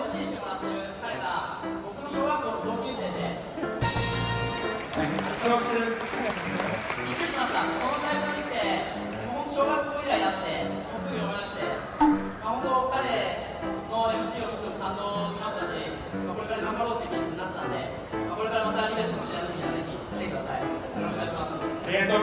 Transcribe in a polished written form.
MC してもらってる彼が僕の小学校の同級生で楽しいです。 びっくりしました。この会場に来てもう小学校以来やってもうすぐ思い出して、本当彼の MC をすごく感動しましたし、これから頑張ろうっていう気になったんで、これからまたリベットの試合の時にはぜひ来てください。よろしくお願いします。 ありがとう